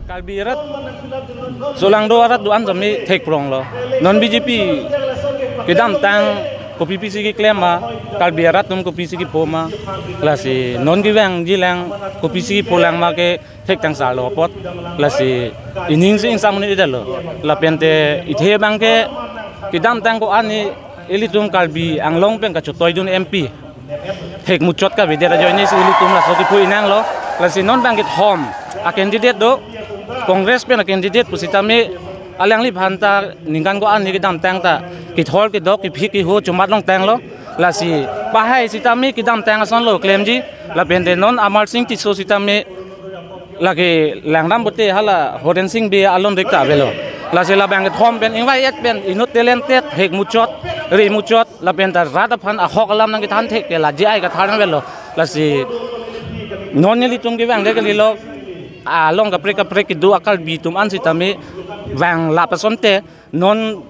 Kalbirat solang doarat doan jami thek prong lo non BJP kedam tang kopi pisi ki klema kalbirat tum kopi pisi ki poma lasi non ki wang jilang kopi pisi ki polang ma ke thek tang sa lo pot lasi ining sing samuni idalo la pente ithe bang ke kedam tang ko ani elitum kalbi anglong pen ka chotoi dun MP thek muchot ka vedera joini si elitum la so ki pui nang lo lasi non bang ke thom a candidate do Congress pen a candidate pusitami alang li phanta ningkan ko an ni kidam tang ta ki thol ki dok ki phik ki ho chumat long tang lo la si pa hai sitami kidam tang ason lo claim ji la pen de non Amar Singh ti so sitami la ke langram bote hala Horen Singh be alon rekta velo la se la bang thom pen ingwai et pen inut talented hek muchot ri muchot la pen ta rada phan a hok alam nang ki than thek ke la ji ai ka thang velo la si non ni tung ki bang de ke li lo long kapre ki du akal bitum an sitami wang la pasonte non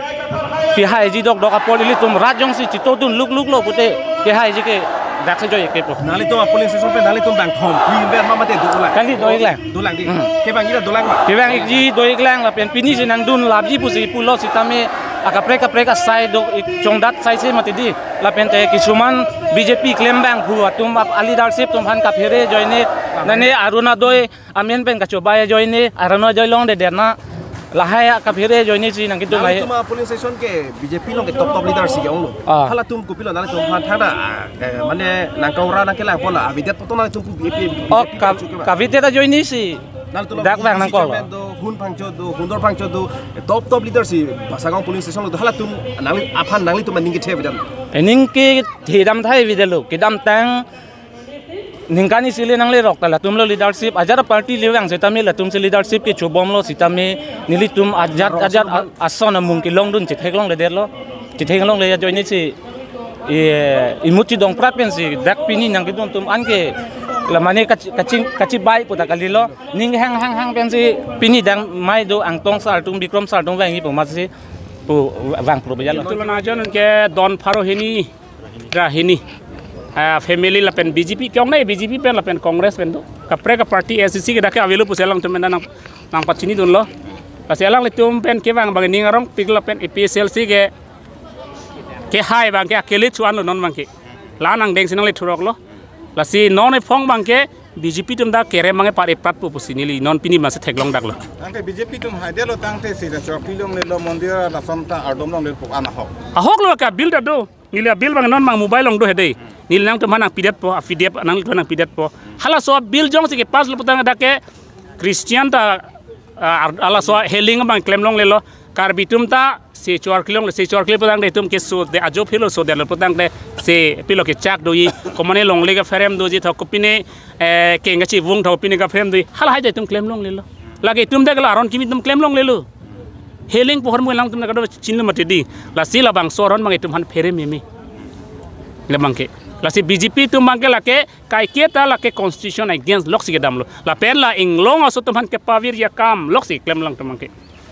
ki hai ji dok dok apol ilitum rajong si chitodun luk lo pute ki hai ji ke dak se joy ke pro nali to police station pe nali to bang thom queen ben ma mate du la kan di doi lang di ke bang ida dolang ma ke bang ji doi lang la pen pini sinang dun lab ji pusi pulo sitami akapre ka sai dok chongdat sai se mate di la pen te kisuman BJP claim bang hu atum ap leadership tum han ka phere joine nane aruna doi amen pen ka chobaya joine aruna joy long de derna lahaya ka phere joine si nang kitu ngai tuma police station ke BJP long ke top leader si ong lo hala tum kupilo nale tum phan thada mane nang kaura nang kela pola avidet potona tum BJP ka videta joine si dak bang nang ko hun phangcho do hundor phangcho do top leader si basagong police station lo hala tum nang aphan nang li tum ning ke the vidan ening ke thidam thai videlo kidam tang ningkani sile nang le rok tala tum lo leadership ajar party lewang setami la tum se leadership ke chobom lo sitami nili tum ajar asona mung ki long dun chithek long le der lo chithek long le joini si imuti dong prapen si dak pini nang ki tum an ke la mane kachi bai puta kalilo ning hang pen si pini dang mai do angtong sar tum bikrom sar tum wangi poma si pu wang pro bajalo tulana jon ke don pharo hini rahini family la pen BJP kyong nai BJP pen la pen Congress pen do kapre ka party SCC ke dake avelu puselang tum nang pachini dun lo paselang le tum pen ke bang bang ningarong pigla pen EPSLC ke hai bang ke akele chuan lo non bang ke la nang deng sinang le thurok lo la si non e phong bang ke BJP tum da kere mange pare prat pu pusinili non pini ma se theklong dak lo angke BJP tum haide lo tangte si da chokilong le lo mondir la somta ardom long le pok ana hok ahok lo ka build do nila bil bang non mang mobile long do hede nil nang to manang pidat po affidavit nang to nang pidat po hala so bil jong si ke pas lo putang dake Christian ta ala so heling bang claim long le lo karbitum ta se chor kilong se chor kile putang de tum ke so de ajo philo so de lo putang de se pilo ke chak do yi komane long le ga ferem do ji tho kopine ke ngachi wung tho pine ga ferem do hala hai de tum claim long le lo lage tum de ga aron kimi tum claim long le lo heling pohon mo lang tum na ga do chin lo mate di la sila bang soron mang tum han fere memi le mangke la si BJP tum mangke la ke kai keta la ke constitution against lok si dam lo la pen la inglong aso tum han ke pavir ya kam lok si claim lang tum mangke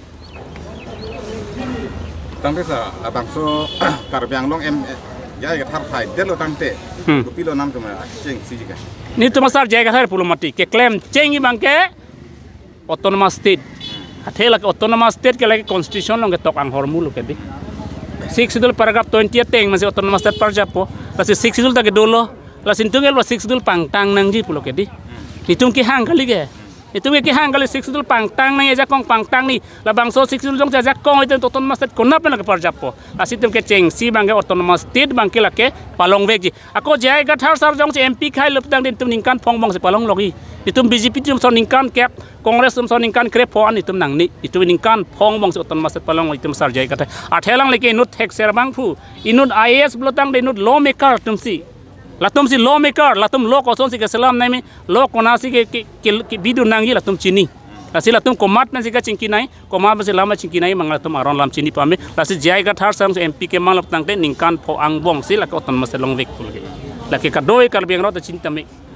tangte sa abang so karbyang long em ya ga thar thai delo tangte kupilo nam tum cheng si jiga ni tum sar jaiga thar pulomati ke claim chengi bangke autonomous state athela ke autonomous state ke la ke constitution long ke tok ang hormul ke di 6 sidul paragraph 20 teng masih autonomous state parjapo la si 6 sidul ta ke dolo la sintungel wa 6 sidul pangtang nang ji pulo ke di hitung ki hang kali ke hitung ki hang kali 6 sidul pangtang nang ja kong pangtang ni la bangso 6 sidul jong ja kong itu autonomous state konna pe la ke parjapo la situm ke cheng si bangke autonomous state bangke la ke palong vek ji ako jai ga thar sar jong si MP khai lup dang din tum ningkan phong bong si palong logi itum BJP tum son ningkan kep Congress tum son ningkan krep pon itum nang ni itum ningkan phong bong si autonomous state palong itum sar jai kata athelang leke inut thek ser bang fu inut IAS blotang de inut lawmaker tum si latum si lawmaker latum law ko son si ke salam nai mi law kona si ke bidu nang yi latum chini lasi latum komat na si ka chingki nai komat ba si lama chingki nai mang latum aron lam chini pame lasi jai ga thar sam MP ke mang lap tang te ningkan pho ang bong si la ko autonomous long vek pul ge la ke ka doi kar biang ro ta chinta me